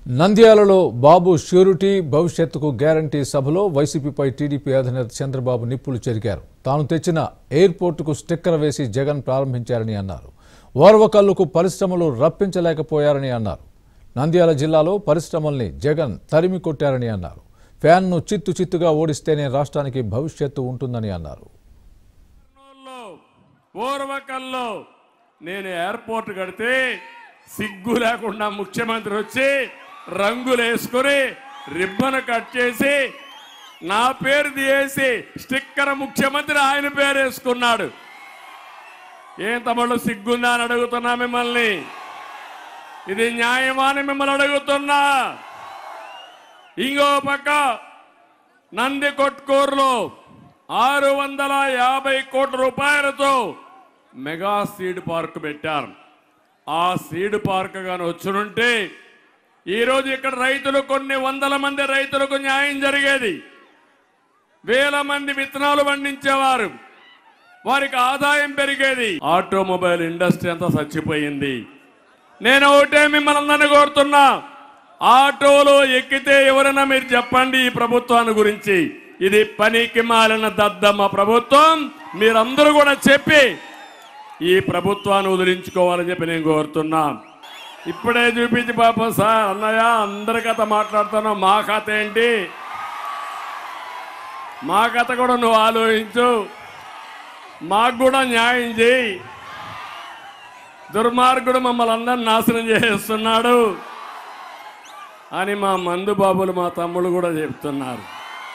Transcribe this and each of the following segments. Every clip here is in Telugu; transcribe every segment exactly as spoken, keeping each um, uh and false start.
నంద్యాలలో బాబు ష్యూరిటీ భవిష్యత్తుకు గ్యారంటీ సభలో వైసీపీపై టీడీపీ అధినేత చంద్రబాబు నిప్పులు చెరిగారు. తాను తెచ్చిన ఎయిర్పోర్టుకు స్టిక్కర్ వేసి జగన్ ప్రారంభించారని అన్నారు. ఓర్వకల్లుకు పరిశ్రమలు రప్పించలేకపోయారని అన్నారు. నంద్యాల జిల్లాలో పరిశ్రమల్ని జగన్ తరిమి కొట్టారని అన్నారు. ఫ్యాన్ను చిత్తు చిత్తుగా ఓడిస్తేనే రాష్ట్రానికి భవిష్యత్తు ఉంటుందని అన్నారు. ఓర్వకల్లో నేను ఎయిర్పోర్ట్ కడితే సిగ్గు లేకుండా ముఖ్యమంత్రి వచ్చి రంగులు వేసుకొని రిబ్బన్ కట్ చేసి నా పేరు తీసి స్టిక్కర్ ముఖ్యమంత్రి ఆయన పేరు వేసుకున్నాడు. ఏం తమ్ముళ్ళు సిగ్గుందా అని అడుగుతున్నా మిమ్మల్ని. ఇది న్యాయమా అని మిమ్మల్ని అడుగుతున్నా. ఇంకో పక్క నంది కొట్కూరులో ఆరు వందల యాభై కోట్ల రూపాయలతో మెగా సీడ్ పార్క్ పెట్టారు. ఆ సీడ్ పార్క్ గాని వచ్చునుంటే ఈరోజు ఇక్కడ రైతులు కొన్ని వందల మంది రైతులకు న్యాయం జరిగేది. వేల మంది విత్తనాలు పండించేవారు, వారికి ఆదాయం పెరిగేది. ఆటోమొబైల్ ఇండస్ట్రీ అంతా చచ్చిపోయింది. నేను ఒకటే మిమ్మల్ని అందరినీ కోరుతున్నా, ఆటోలో ఎక్కితే ఎవరైనా మీరు చెప్పండి ఈ ప్రభుత్వాన్ని గురించి, ఇది పనికి మాలిన దద్దమ్మ ప్రభుత్వం, మీరందరూ కూడా చెప్పి ఈ ప్రభుత్వాన్ని వదిలించుకోవాలని చెప్పి నేను కోరుతున్నా. ఇప్పుడే చూపించి పాపం సార్ అన్నయ్య అందరి కథ మాట్లాడుతున్నావు, మా కథ ఏంటి, మా కథ కూడా నువ్వు ఆలోచించు, మాకు కూడా న్యాయం చేయి. దుర్మార్గుడు మమ్మల్ని అందరిని నాశనం చేస్తున్నాడు అని మా మందు బాబులు మా తమ్ముళ్ళు కూడా చెప్తున్నారు.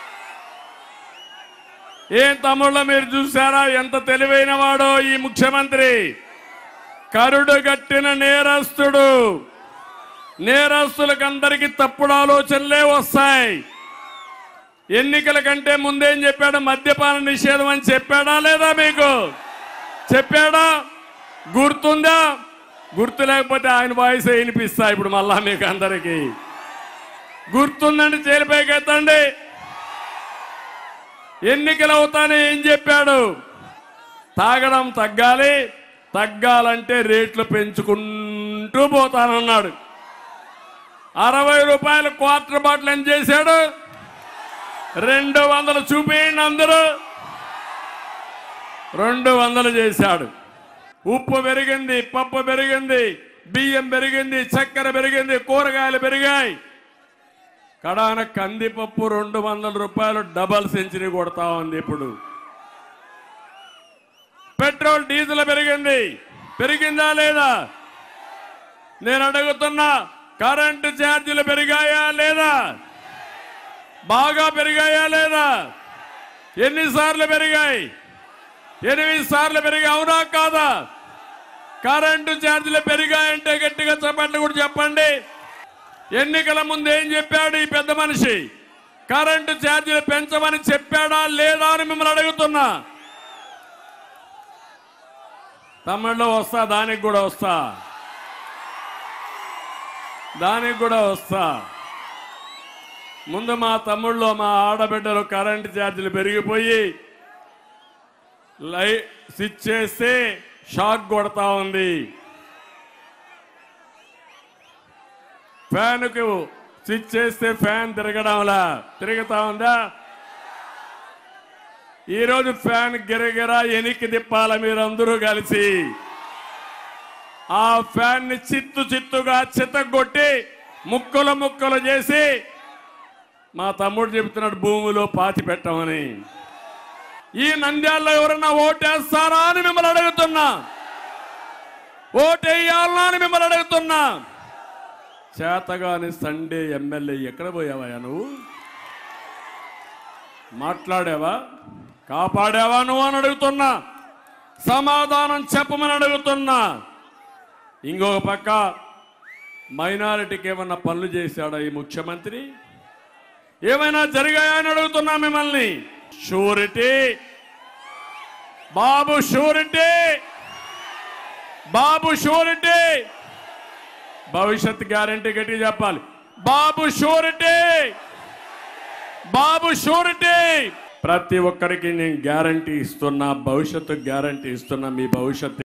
ఏం తమ్ముళ్ళ మీరు చూసారా ఎంత తెలివైన వాడో ఈ ముఖ్యమంత్రి. కరుడు గట్టిన నేరస్తుడు. నేరస్తులకు అందరికీ తప్పుడు ఆలోచనలే వస్తాయి. ఎన్నికల కంటే ముందేం చెప్పాడు, మద్యపాన నిషేధం అని చెప్పాడా లేదా మీకు? చెప్పాడా? గుర్తుందా? గుర్తు లేకపోతే ఆయన వాయిస్ వినిపిస్తా ఇప్పుడు మళ్ళా మీకు అందరికీ. గుర్తుందండి, జైలుపైకి ఎత్తండి. ఎన్నికలు అవుతానే ఏం చెప్పాడు? తాగడం తగ్గాలి, తగ్గాలంటే రేట్లు పెంచుకుంటూ పోతానన్నాడు. అరవై రూపాయలు క్వార్టర్ బాటిల్ ఏం చేశాడు? రెండు వందలు చూపించండి అందరూ. రెండు వందలు చేశాడు. ఉప్పు పెరిగింది, పప్పు పెరిగింది, బియ్యం పెరిగింది, చక్కెర పెరిగింది, కూరగాయలు పెరిగాయి. కడాన కందిపప్పు రెండు వందల రూపాయలు డబల్ సెంచరీ కొడతా ఉంది. ఇప్పుడు పెట్రోల్ డీజిల్ పెరిగింది. పెరిగిందా లేదా? నేను అడుగుతున్నా, కరెంటు ఛార్జీలు పెరిగాయా లేదా? బాగా పెరిగాయా లేదా? ఎన్నిసార్లు పెరిగాయి? ఎనిమిది సార్లు పెరిగాయి, అవునా కాదా? కరెంటు ఛార్జీలు పెరిగాయంటే గట్టిగా చెప్పండి కూడా చెప్పండి. ఎన్నికల ముందు ఏం చెప్పాడు ఈ పెద్ద మనిషి? కరెంటు ఛార్జీలు పెంచమని చెప్పాడా లేదా అని మిమ్మల్ని అడుగుతున్నా. తమిళలో వస్తా, దానికి కూడా వస్తా, దానికి కూడా వస్తా. ముందు మా తమ్ముళ్ళు మా ఆడబిడ్డలు కరెంటు ఛార్జీలు పెరిగిపోయి లై స్విచ్ చేస్తే షాక్ కొడతా ఉంది. ఫ్యాన్కు స్విచ్ చేస్తే ఫ్యాన్ తిరగడంలా తిరుగుతా ఉందా? ఈరోజు ఫ్యాన్ గిరగిరా ఎనికి తిప్పాల మీరందరూ కలిసి. ఆ ఫ్యాన్ ని చిత్తు చిత్తుగా చిత్తగొట్టి ముక్కలు ముక్కలు చేసి మా తమ్ముడు చెబుతున్నాడు భూమిలో పాతి పెట్టమని. ఈ నంద్యాలలో ఎవరన్నా ఓటేస్తారా అని మిమ్మల్ని అడుగుతున్నా. ఓటేయాలనా అని మిమ్మల్ని అడుగుతున్నా. చేతగాని సండే ఎమ్మెల్యే ఎక్కడ పోయావా నువ్వు? మాట్లాడావా? కాపాడావా నువ్వు అని అడుగుతున్నా. సమాధానం చెప్పమని అడుగుతున్నా. ఇంకొక పక్క మైనారిటీకి ఏమన్నా పనులు చేశాడా ఈ ముఖ్యమంత్రి? ఏమైనా జరిగాయా అని అడుగుతున్నా మిమ్మల్ని. Surety, Babu surety, Babu surety, భవిష్యత్ గ్యారంటీ గట్టిగా చెప్పాలి. Babu surety, Babu surety. ప్రతి ఒక్కరికి నేను గ్యారంటీ ఇస్తున్నా, భవిష్యత్తు గ్యారంటీ ఇస్తున్నా. మీ భవిష్యత్తు